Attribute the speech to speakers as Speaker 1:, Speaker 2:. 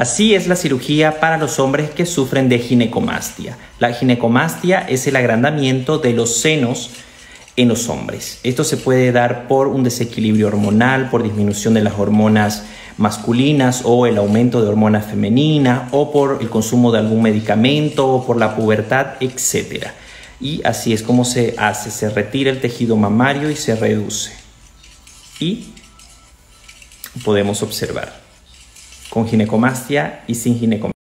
Speaker 1: Así es la cirugía para los hombres que sufren de ginecomastia. La ginecomastia es el agrandamiento de los senos en los hombres. Esto se puede dar por un desequilibrio hormonal, por disminución de las hormonas masculinas o el aumento de hormona femenina o por el consumo de algún medicamento o por la pubertad, etc. Y así es como se hace, se retira el tejido mamario y se reduce. Y podemos observar con ginecomastia y sin ginecomastia.